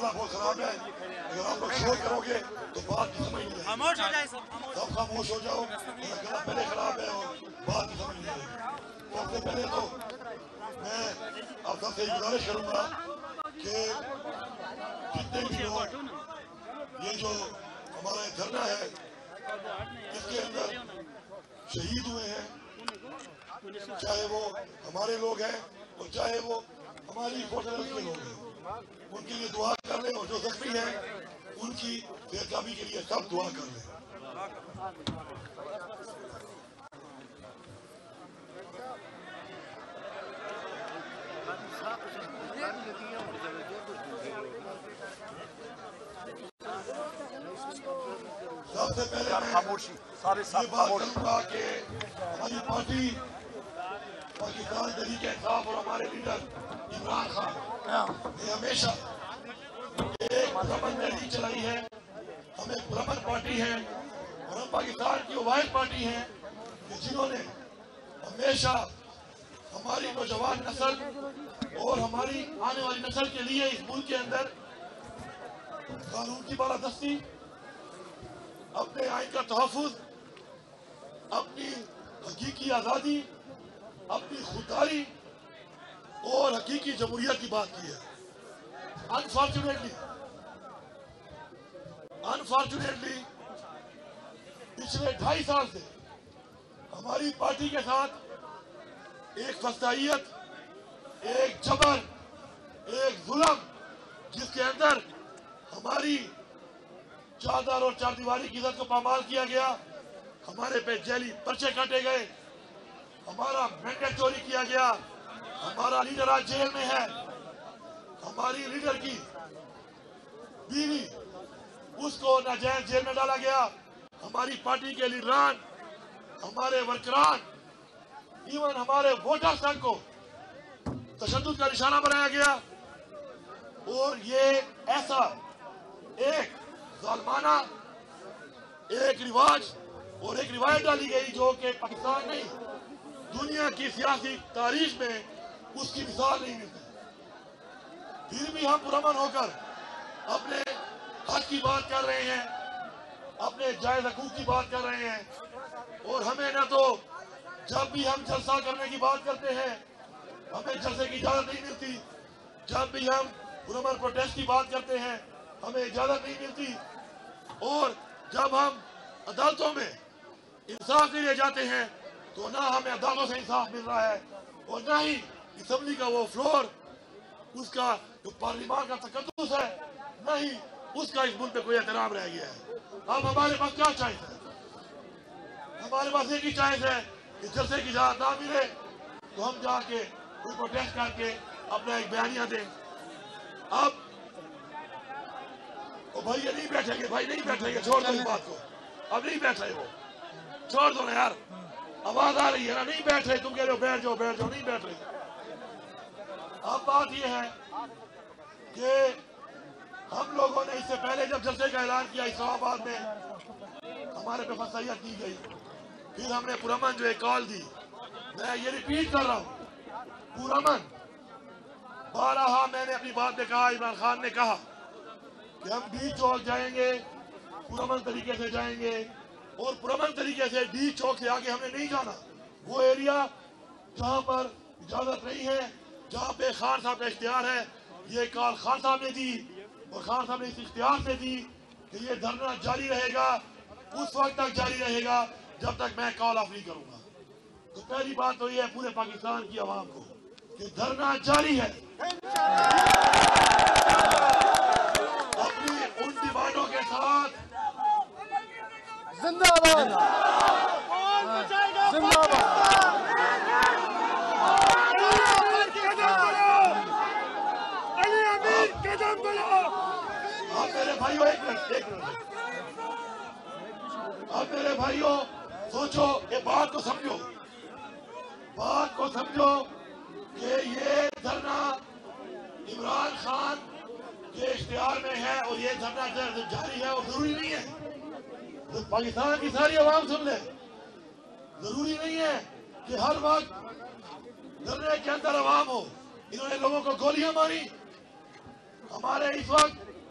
हमारा बहुत खराब है। अगर आप लोग शोर करोगे तो बात की समझ नहीं आएगी। खामोश हो जाए सब खामोश हो जाओ। गला पहले खराब है और बात की समझ नहीं आएगी। सबसे पहले तो मैं आप सबसे गुजारिश करूंगा कि जितने भी लोग ये जो हमारा धरना है इसके अंदर शहीद हुए हैं, चाहे वो हमारे लोग हैं और चाहे वो हमारी फोर्सेस के लोग हैं, उनके लिए दुआ कर लें। और जो जख्मी हैं उनकी सेहतयाबी के लिए सब दुआ कर लें। सबसे पहले खामोशी सारे ये बात करूंगा कि हमारी पार्टी पाकिस्तान तहरीक इंसाफ और हमारे लीडर इमरान खान ने हमेशा एक पुरअमन तहरीक चलाई है। हमें पुरअमन पार्टी है और हम पाकिस्तान की वाहिद पार्टी है कि जिन्होंने हमेशा हमारी नौजवान नस्ल और हमारी आने वाली नस्ल के लिए इस मुल्क के अंदर कानून की बालादस्ती, अपने आइन का तहफ़्फ़ुज़, अपनी हकीकी आज़ादी, अपनी खुददारी और हकीकी जमहूरियत की बात की है। अनफॉर्चुनेटली पिछले 2.5 साल से हमारी पार्टी के साथ एक फसाइयत, एक जबर, एक जुल्म, जिसके अंदर हमारी चादर और चारदीवारी की इज्जत को पामाल किया गया, हमारे पे जेली पर्चे काटे गए, हमारा मैंडेट चोरी किया गया, हमारा लीडर आज जेल में है, हमारी लीडर की बीवी उसको नाजायज जेल में डाला गया, हमारी पार्टी के लीडरान, हमारे वर्करान, इवन हमारे वोटर्स तक को तशद्दुद का निशाना बनाया गया। और ये ऐसा एक जालमाना एक रिवाज और एक रिवायत डाली गई जो कि पाकिस्तान नहीं दुनिया की सियासी तारीख में उसकी मिसाल नहीं मिलती। फिर भी हम पुरअमन होकर अपने हक की बात कर रहे हैं, अपने जायज हकूक की बात कर रहे हैं। और हमें न तो जब भी हम जलसा करने की बात करते हैं हमें जलसे की इजाजत नहीं मिलती, जब भी हम पुरअमन प्रोटेस्ट की बात करते हैं हमें इजाजत नहीं मिलती, और जब हम अदालतों में इंसाफ के लिए जाते हैं तो ना हमें अदालतों से इंसाफ मिल रहा है और ना ही असम्बली का वो फ्लोर, उसका जो पार्लियामान का तकद्दुस है, ना ही उसका इस मुल्क पे कोई एहतराम रह गया है। अब हमारे पास क्या चॉइस है? हमारे पास एक ही चॉइस है कि जलसे की इजाजत ना मिले तो हम जाके कोई प्रोटेस्ट करके अपना एक बयानिया दें। अब भाई ये नहीं बैठेंगे, भाई नहीं बैठेंगे, छोड़ दो इस बात को, अब नहीं बैठ रहे, वो छोड़ दो ना यार, आवाज आ रही है ना, नहीं बैठ रहे, तुम कह रहे हो बैठ जाओ बैठ जाओ, नहीं बैठ रहे। अब बात ये है कि हम लोगों ने इससे पहले जब जलसे का ऐलान किया इस्लामाबाद में हमारे पे फसाइयत की गई, फिर हमने पुरअमन जो एक कॉल दी, मैं ये रिपीट कर रहा हूँ, पुरअमन 12 मैंने अपनी बात में कहा, इमरान खान ने कहा कि हम डी चौक जाएंगे, पुरअमन तरीके से जाएंगे, और पुरअमन तरीके से डी चौक से आगे हमने नहीं जाना। वो एरिया जहाँ पर इजाजत नहीं है, जहाँ पे खान साहब का इख्तियार है, ये कॉल खान साहब ने दी और खान साहब ने इस इख्तियार से दी कि ये धरना जारी रहेगा, उस वक्त तक जारी रहेगा जब तक मैं कॉल ऑफ नहीं करूंगा। तो पहली बात तो ये है पूरे पाकिस्तान की आवाम को कि धरना जारी है। अपनी उन डिमांडों के साथ जिंदाबाद जिंदाबाद। अब मेरे भाइयों एक मिनट, अब मेरे भाइयों सोचो, ये बात को समझो कि ये धरना इमरान खान के इख्तियार में है और ये धरना जारी है और जरूरी नहीं है तो पाकिस्तान की सारी आवाम सुन ले, जरूरी नहीं है कि हर वक्त धरने के अंदर आवाम हो। इन्होंने लोगों को गोलियां मारी, हमारे इस वक्त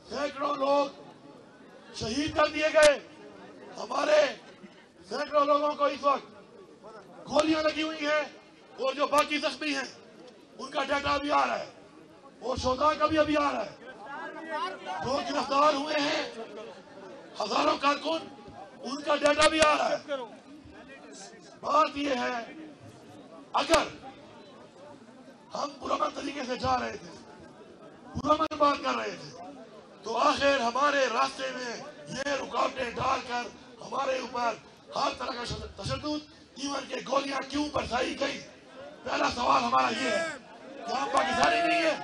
सैकड़ों लोग शहीद कर दिए गए। हमारे सैकड़ों लोगों को इस वक्त गोलियां लगी हुई हैं और जो बाकी जख्मी हैं उनका डाटा भी आ रहा है और शोधा का भी अभी आ रहा है। जो गिरफ्तार हुए हैं हजारों कारकुन, उनका डाटा भी आ रहा है। बात यह है, अगर हम पुरअमन तरीके से जा रहे थे, पुरअमन बात कर रहे थे, तो आखिर हमारे रास्ते में ये रुकावटें डालकर हमारे ऊपर हर तरह का तशद्दुद, इवन के गोलियां क्यों बरसाई गई? पहला सवाल हमारा ये है कि हम पाकिस्तानी नहीं है।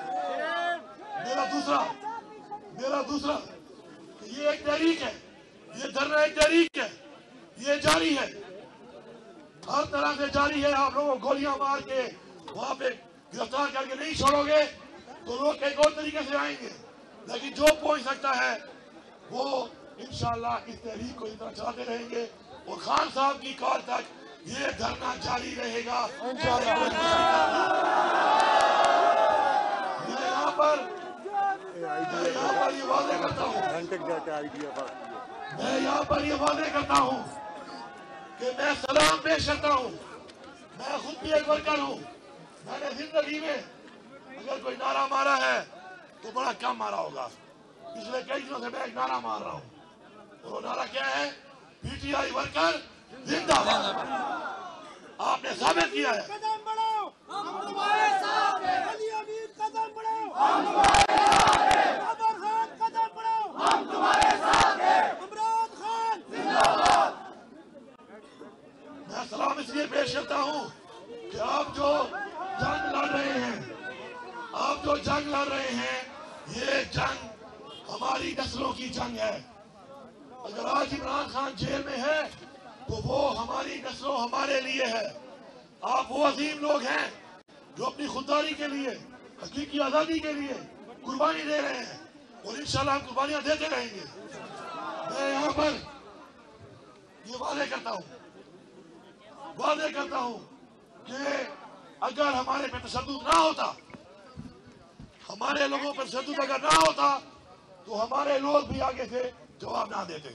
मेरा दूसरा ये एक तहरीक है, ये धरना एक तहरीक है, ये जारी है, हर तरह से जारी है। आप लोगों को गोलियां मार के वहां पे गिरफ्तार करके नहीं छोड़ोगे तो लोग एक और तरीके से आएंगे, लेकिन जो पहुंच सकता है वो इंशाअल्लाह इस तहरीक को इतना चलाते रहेंगे और खान साहब की कॉल तक ये धरना जारी रहेगा। मैं यहाँ पर ये वादे करता हूँ, कि मैं सलाम पेश करता हूँ। मैं खुद भी एक वर्कर हूँ। मैंने जिंदगी में अगर कोई नारा मारा है तो बड़ा कम मारा होगा। पिछले कई दिनों से मैं एक नारा मार रहा हूँ और वो नारा क्या है? पीटीआई वर्कर जिंदाबाद। आपने साबित किया है। कदम बढ़ाओ, हम तुम्हारे साथ हैं। अली अमीर कदम बढ़ाओ, हम तुम्हारे साथ हैं। अबर खान कदम बढ़ाओ, हम तुम्हारे साथ हैं। इमरान खान जिंदाबाद। मैं सलाम इसलिए पेश करता हूँ कि आप जो जंग लड़ रहे हैं, ये जंग हमारी नस्लों की जंग है। अगर आज इमरान खान जेल में है तो वो हमारी नस्लों, हमारे लिए है। आप वो अजीम लोग हैं जो अपनी खुददारी के लिए, हकीकी आजादी के लिए कुर्बानी दे रहे हैं और इंशाल्लाह हम कुर्बानियां देते रहेंगे। मैं यहाँ पर ये वादे करता हूँ कि अगर हमारे पे तशद्दुद ना होता, हमारे लोगों पर तशद्दुद अगर ना होता तो हमारे लोग भी आगे से जवाब ना देते।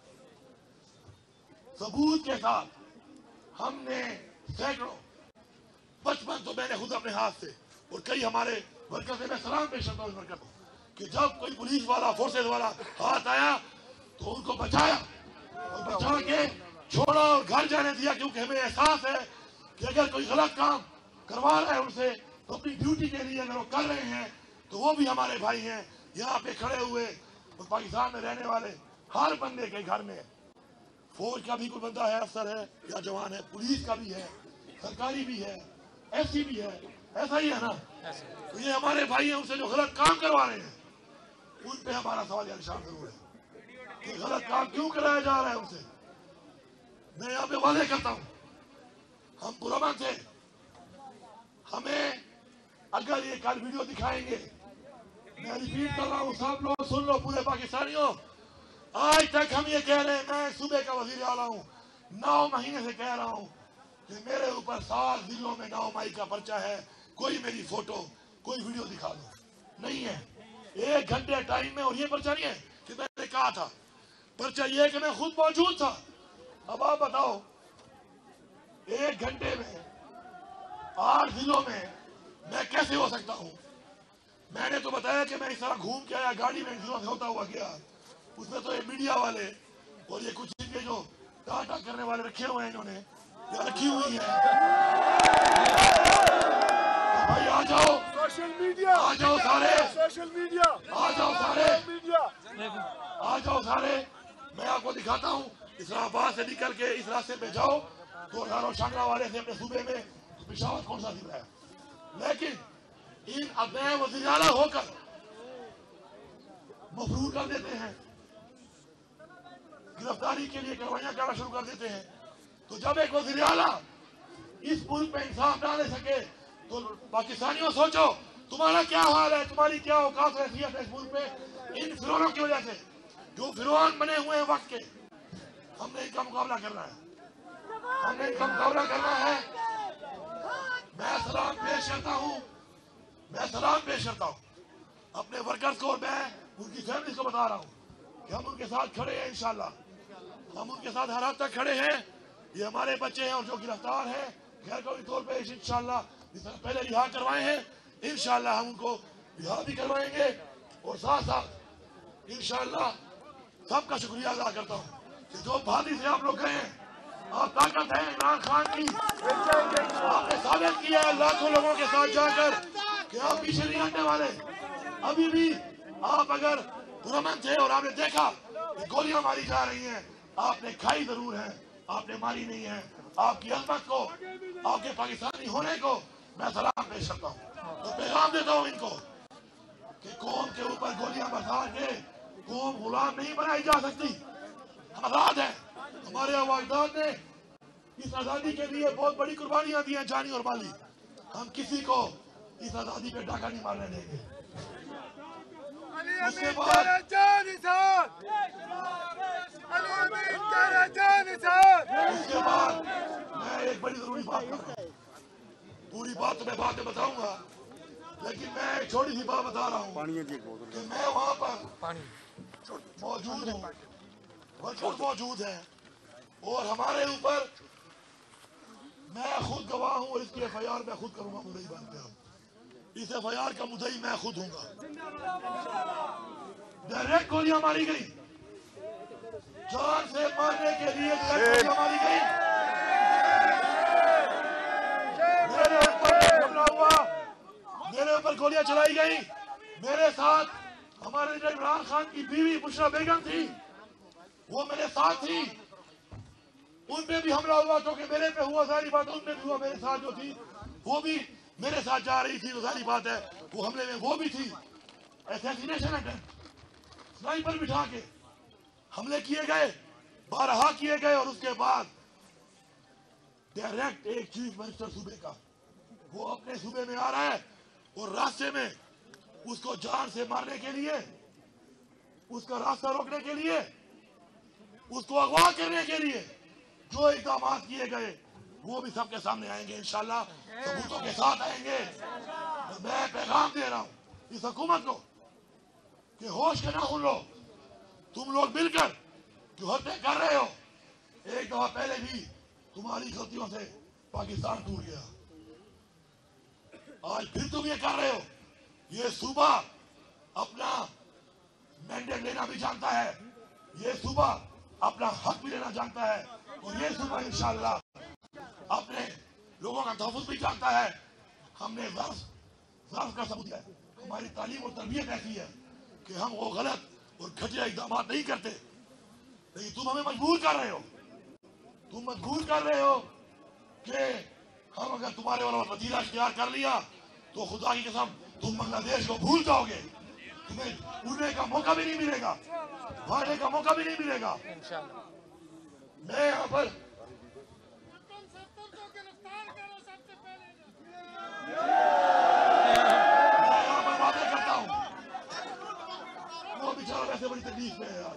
सबूत के साथ हमने सैकड़ों, 55 तो मैंने खुद अपने हाथ से और कई हमारे वर्कर से मैं सलाम पेश करता हूँ वर्कर को कि जब कोई पुलिस वाला, फोर्सेज वाला हाथ आया तो उनको बचाया और बचा के छोड़ा और घर जाने दिया, क्योंकि हमें एहसास है कि अगर कोई गलत काम करवा रहा है उनसे तो अपनी ड्यूटी के लिए अगर वो कर रहे हैं तो वो भी हमारे भाई हैं। यहाँ पे खड़े हुए और पाकिस्तान में रहने वाले हर बंदे के घर में फौज का भी कोई बंदा है, अफसर है या जवान है, पुलिस का भी है, सरकारी भी है, ऐसी भी है, ऐसा ही है ना। तो ये हमारे भाई हैं, उनसे जो गलत काम करवा रहे हैं उन पे हमारा सवाल या निशान जरूर है कि गलत काम क्यों कराया जा रहा है उनसे। मैं यहाँ पे वादे करता हूँ, हम पुरअमन थे। हमें अगर ये कल वीडियो दिखाएंगे, मैं रिपीट कर रहा हूँ, सब लोग सुन लो, पूरे पाकिस्तानियों, आज तक हम ये कह रहे हैं, मैं सूबे का वजीर आला हूँ, 9 महीने से कह रहा हूँ कि मेरे ऊपर 7 जिलों में 9 मई का पर्चा है। कोई मेरी फोटो, कोई वीडियो दिखा दो, नहीं है। 1 घंटे टाइम में, और ये पर्चा नहीं है कि मैंने कहा था, पर्चा ये है कि मैं खुद मौजूद था। अब आप बताओ, 1 घंटे में 8 जिलों में मैं कैसे हो सकता हूँ? मैंने तो बताया कि मैं इस तरह घूम के आया, गाड़ी में जिलों से होता हुआ गया। उसमें तो ये मीडिया वाले और ये कुछ इनके जो टाटा करने वाले रखे हुए हैं, इन्होंने या रखी हुई है। तो भाई आ जाओ, सोशल मीडिया, आ जाओ सारे, सोशल मीडिया, आ जाओ सारे, मीडिया, आ जाओ सारे। मैं आपको दिखाता हूँ, इस्लामाबाद से निकल के इस रास्ते पे जाओ तो हजारों शांगरा वाले से अपने सूबे में तो पेशावर कौन सा जिला है। लेकिन इन अबनाए वज़ीर आला होकर मफरूर कर देते हैं, गिरफ्तारी के लिए कार्रवाइयां करना शुरू कर देते हैं। तो जब एक वज़ीर आला इस मुल्क में इंसाफ ना ले सके तो पाकिस्तानियों सोचो तुम्हारा क्या हाल है, तुम्हारी क्या औकात हैसियत है इस मुल्क में। इन फिरौनों की वजह से, जो फिरौन बने हुए हैं वक्त के, हमने इनका मुकाबला करना है, हमने इनका मुकाबला करना है। मैं सलाम पेश करता हूँ अपने वर्कर्स को, और मैं उनकी फैमिली को बता रहा हूँ कि हम उनके साथ खड़े हैं। इंशाल्लाह हम उनके साथ हर हाथ तक खड़े हैं। ये हमारे बच्चे हैं और जो गिरफ्तार हैं गैर कानूनी तौर पर इंशाल्लाह जिस तरह पहले रिहा करवाए हैं इंशाल्लाह हम उनको रिहा भी करवाएंगे। और साथ साथ इंशाल्लाह सबका शुक्रिया अदा करता हूँ कि जो बहादुरी से आप लोग गए हैं, आप ताकत है इमरान खान की, आपने साबित किया है लाखों लोगों के साथ जाकर कि आप पीछे नहीं हटने वाले। अभी भी आप अगर पुरअमन थे और आपने देखा कि गोलियां मारी जा रही हैं, आपने खाई जरूर है, आपने मारी नहीं है। आपकी अजमत को, आपके पाकिस्तानी होने को मैं सलाम पेश करता हूँ। तो पैगाम देता हूँ इनको कि कौम के ऊपर गोलियां बरसा के कौम गुलाम नहीं बनाई जा सकती। हम आजाद हैं। हमारे अजदाद ने इस आजादी के लिए बहुत बड़ी कुर्बानियां दी हैं, जानी और माली। हम किसी को इस आजादी पे डाका नहीं मारने देंगे। उसके बाद मैं एक बड़ी जरूरी बात करूंगा। पूरी बात तो मैं बाद में बताऊंगा, लेकिन मैं एक छोटी सी बात बता रहा हूँ कि मैं वहाँ पर मौजूद हूँ, वर्कर्स मौजूद हैं और हमारे ऊपर मैं खुद गवाह हूँ और इसकी FIR मैं खुद करूंगा। मुद्दई बन पे इस FIR का मुद्दई मैं खुद हूँगा। डायरेक्ट गोलियां मारी गई, जान से मारने के लिए गोलियां मारी गई। मेरे ऊपर हमला हुआ, मेरे ऊपर गोलियां चलाई गई। मेरे साथ हमारे जो इमरान खान की बीवी बुशरा बेगम थी वो मेरे साथ थी, उन पे भी हमला हुआ। क्योंकि मेरे पे हुआ सारी बात उन पे भी हुआ। मेरे साथ जो थी वो भी मेरे साथ जा रही थी, तो सारी बात है वो हमले में वो भी थी। असैसिनेशन अटेम्प्ट, स्नाइपर बिठा के हमले किए गए, 12 किए गए। और उसके बाद डायरेक्ट एक चीफ मिनिस्टर सूबे का वो अपने सूबे में आ रहा है और रास्ते में उसको जान से मारने के लिए, उसका रास्ता रोकने के लिए, उसको अगवा करने के लिए जो इक़दाम किए गए वो भी सबके सामने आएंगे इंशाल्लाह, सबूतों के साथ आएंगे। तो मैं पैगाम दे रहा हूं इस हुकूमत को कि होश के ना सुन लो। तुम लोग मिलकर जो हत्या कर रहे हो, एक दफा पहले भी तुम्हारी गलतियों से पाकिस्तान टूट गया, आज फिर तुम ये कर रहे हो। ये सूबा अपना मैंडेट लेना भी जानता है, ये सूबा अपना हक भी लेना जानता है और ये सूबा इंशाल्लाह अपने लोगों का तहफ़्फ़ुज़ भी जानता है। हमने ज़र्फ़ का सबूत है, हमारी तालीम और तरबियत ऐसी है कि हम वो गलत और घटिया इक़दाम नहीं करते। लेकिन तुम हमें मजबूर कर रहे हो, तुम मजबूर कर रहे हो कि हम अगर तुम्हारे वाला वतीरा इख्तियार कर लिया तो खुदा की कसम तुम बांग्लादेश को भूल जाओगे, तुम्हें उड़ने का मौका भी नहीं मिलेगा, भागने का मौका भी नहीं मिलेगा। मैं यहाँ पर वादा करता हूँ, वो बेचारा वैसे बड़ी तकलीफ में है यार।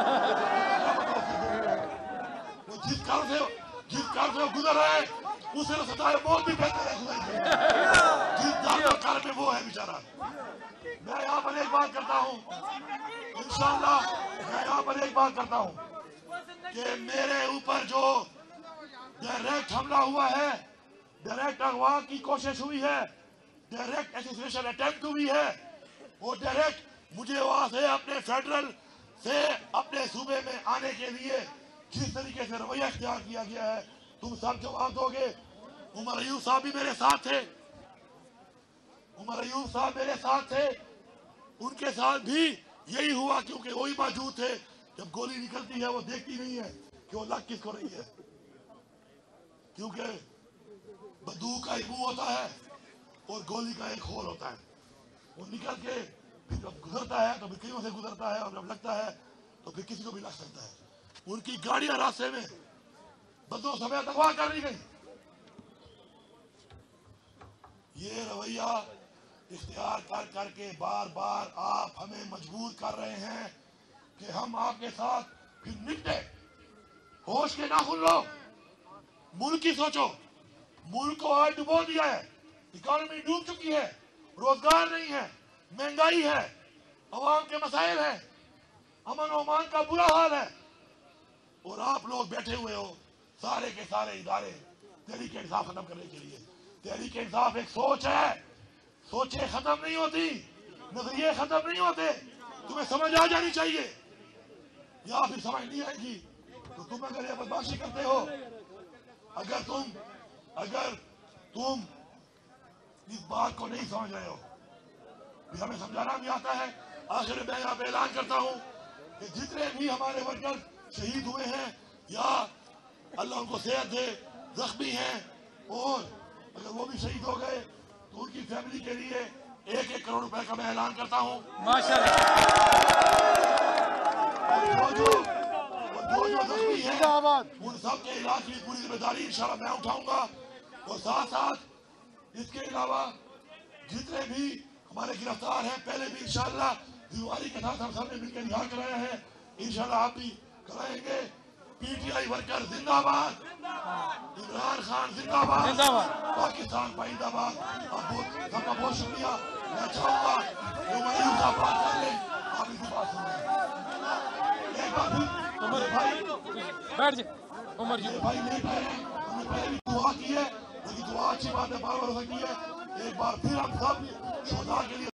वो जिस कार से वो गुजर रहा है उसे तो सताए मौत भी बेहतर है जिस कार में वो है बेचारा। मैं यहाँ पर एक बात करता हूँ इंशाल्लाह, मैं यहाँ पर एक बात करता हूँ कि मेरे ऊपर जो डायरेक्ट हमला हुआ है, डायरेक्ट अगवा की कोशिश हुई है, डायरेक्ट असैसिनेशन अटेम्प्ट हुई है, वो डायरेक्ट मुझे वहां से अपने फेडरल से अपने सूबे में आने के लिए जिस तरीके से रवैया इख्तियार किया गया है, तुम सब जवाब दोगे। उमर अयूब साहब भी मेरे साथ थे, उमर अयूब साहब मेरे साथ थे, उनके साथ भी यही हुआ क्योंकि वही मौजूद थे। जब गोली निकलती है वो देखती नहीं है कि वो लग किसको रही है, क्योंकि बंदूक का एक मुंह होता है और गोली का एक होल होता है। वो निकल के फिर जब गुजरता है तो फिर कईयों से गुजरता है और जब लगता है तो फिर किसी को भी लग सकता है। उनकी गाड़ियां रास्ते में बंदों समेत अगवा कर दी गई। ये रवैया इख्तियार कर करके बार बार आप हमें मजबूर कर रहे हैं कि हम आपके साथ फिर निपटे। होश के ना सुन लो, मुल्क की सोचो। मुल्क को आज डुबो दिया है, इकोनॉमी डूब चुकी है, रोजगार नहीं है, महंगाई है, अवाम के मसाइल हैं, अमन ओमान का बुरा हाल है, और आप लोग बैठे हुए हो सारे के सारे इदारे तहरीक इंसाफ खत्म करने के लिए। तहरीक इंसाफ एक सोच है, सोचें खत्म नहीं होती, नजरिए खत्म नहीं होते। तुम्हें समझ आ जानी चाहिए, या फिर समझ नहीं आएगी तो तुम अगर ये बदमाशी करते हो, अगर तुम इस बात को नहीं समझ रहे हो, फिर हमें समझाना भी आता है। आखिर में मैं यहाँ पे ऐलान करता हूँ कि जितने भी हमारे वर्कर शहीद हुए हैं या अल्लाह उनको सेहत दे, जख्मी हैं, और अगर वो भी शहीद हो गए तो उनकी फैमिली के लिए 1-1 करोड़ रुपए का मैं ऐलान करता हूँ। माशाअल्लाह। जो जख्मी हैं उन सब के इलाज की पूरी जिम्मेदारी इंशाल्लाह मैं उठाऊंगा। और साथ साथ इसके अलावा जितने भी हमारे गिरफ्तार हैं, पहले भी इंशाल्लाह जिम्मेदारी के साथ हम सब ने मिलकर रिहा कराया है, इंशाल्लाह आप भी कराएंगे। पीटीआई वर्कर जिंदाबाद, इमरान खान जिंदाबाद, पाकिस्तान जिंदाबाद। सबका बहुत शुक्रिया। मैं चाहूंगा साहब बात कर ले, आप इसी बात सुन रहे। एक बार फिर बैठ जा उमर जी भाई लेट आए हैं, हमने पहले भी दुआ की है, लेकिन दुआ अच्छी बात है, बार बार हो सकती है। एक बार फिर हम सब शुहदा के लिए